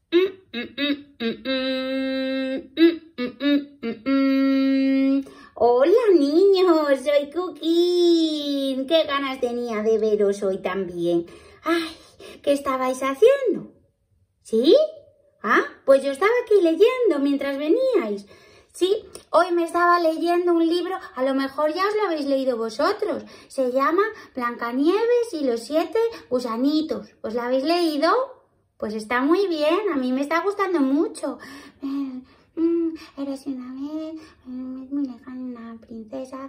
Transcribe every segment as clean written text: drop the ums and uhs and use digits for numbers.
Hola niños, soy Cookie. Qué ganas tenía de veros hoy también. Ay, ¿qué estabais haciendo? ¿Sí? Ah, pues yo estaba aquí leyendo mientras veníais. Sí, hoy me estaba leyendo un libro, a lo mejor ya os lo habéis leído vosotros. Se llama Blancanieves y los 7 gusanitos. ¿Os lo habéis leído? Pues está muy bien, a mí me está gustando mucho. Eres una vez, muy lejana, una princesa.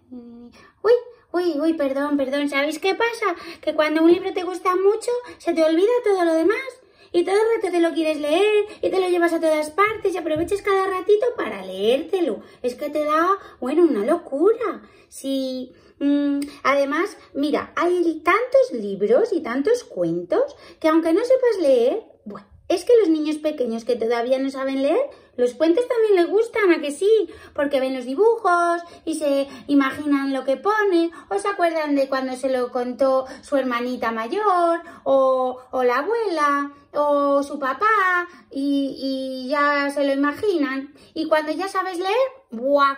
Uy, perdón. ¿Sabéis qué pasa? Que cuando un libro te gusta mucho, se te olvida todo lo demás. Y todo el rato te lo quieres leer y te lo llevas a todas partes y aprovechas cada ratito para leértelo. Es que te da, una locura. Sí. Además, mira, hay tantos libros y tantos cuentos que aunque no sepas leer, es que los niños pequeños que todavía no saben leer, los cuentos también les gustan, ¿a que sí? Porque ven los dibujos y se imaginan lo que pone, o se acuerdan de cuando se lo contó su hermanita mayor, o la abuela, o su papá, y ya se lo imaginan. Y cuando ya sabes leer,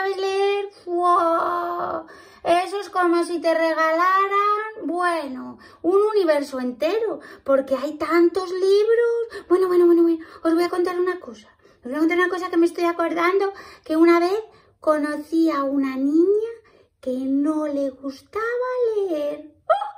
eso es como si te regalaran, un universo entero, porque hay tantos libros. Bueno, os voy a contar una cosa. Os voy a contar una cosa que me estoy acordando, que una vez conocí a una niña que no le gustaba leer.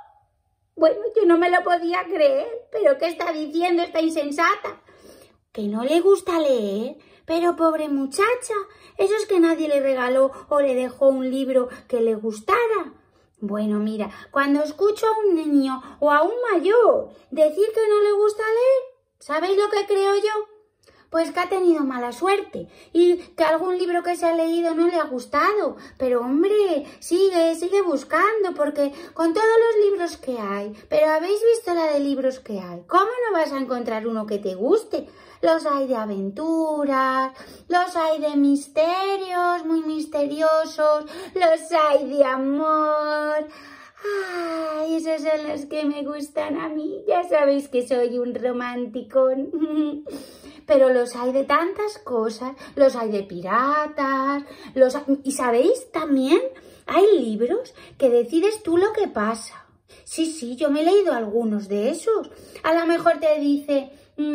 Yo no me lo podía creer, pero ¿qué está diciendo esta insensata? ¿Que no le gusta leer? Pero pobre muchacha, eso es que nadie le regaló o le dejó un libro que le gustara. Mira, cuando escucho a un niño o a un mayor decir que no le gusta leer, ¿sabéis lo que creo yo? Pues que ha tenido mala suerte y que algún libro que se ha leído no le ha gustado. Pero hombre, sigue buscando, porque con todos los libros que hay, pero habéis visto la de libros que hay, ¿cómo no vas a encontrar uno que te guste? Los hay de aventuras, los hay de misterios muy misteriosos, los hay de amor. Ay, esos son los que me gustan a mí. Ya sabéis que soy un romántico. Pero los hay de tantas cosas, los hay de piratas, y ¿sabéis? También hay libros que decides tú lo que pasa. Sí, yo me he leído algunos de esos. A lo mejor te dice,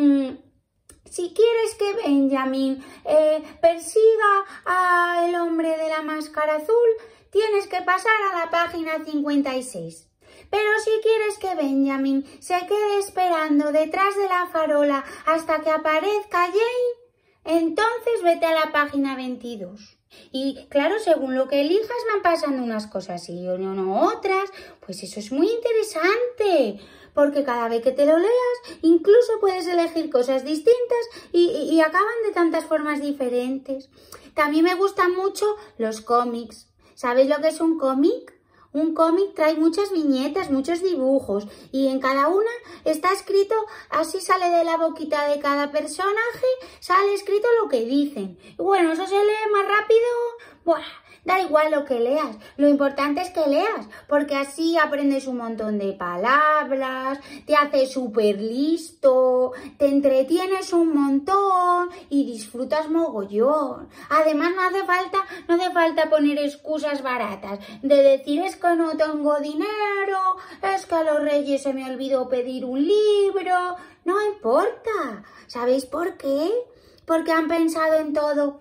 si quieres que Benjamin persiga al hombre de la máscara azul, tienes que pasar a la página 56. Pero si quieres que Benjamin se quede esperando detrás de la farola hasta que aparezca Jane, entonces vete a la página 22. Y claro, según lo que elijas van pasando unas cosas y no otras. Pues eso es muy interesante, porque cada vez que te lo leas, incluso puedes elegir cosas distintas y acaban de tantas formas diferentes. También me gustan mucho los cómics. ¿Sabéis lo que es un cómic? Un cómic trae muchas viñetas, muchos dibujos y en cada una está escrito, así sale de la boquita de cada personaje, sale escrito lo que dicen. Y eso se lee más rápido. Da igual lo que leas, lo importante es que leas, porque así aprendes un montón de palabras, te haces súper listo, te entretienes un montón y disfrutas mogollón. Además no hace falta poner excusas baratas de decir es que no tengo dinero, es que a los Reyes se me olvidó pedir un libro. No importa. ¿Sabéis por qué? Porque han pensado en todo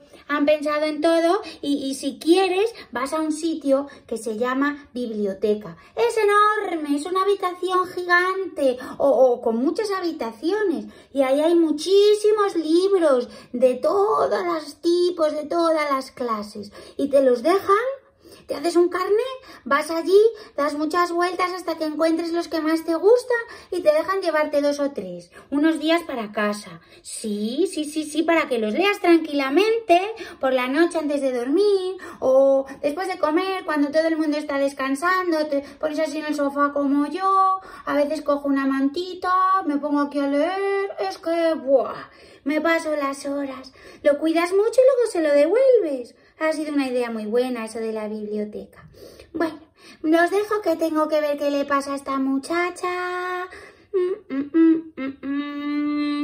y si quieres vas a un sitio que se llama biblioteca. Es enorme, es una habitación gigante o con muchas habitaciones y ahí hay muchísimos libros de todos los tipos, de todas las clases y te los dejan. Te haces un carnet, vas allí, das muchas vueltas hasta que encuentres los que más te gustan y te dejan llevarte 2 o 3, unos días para casa. Sí, para que los leas tranquilamente por la noche antes de dormir o después de comer, cuando todo el mundo está descansando, te pones así en el sofá como yo, a veces cojo una mantita, me pongo aquí a leer, es que, me paso las horas. Lo cuidas mucho y luego se lo devuelves. Ha sido una idea muy buena eso de la biblioteca. Los dejo que tengo que ver qué le pasa a esta muchacha.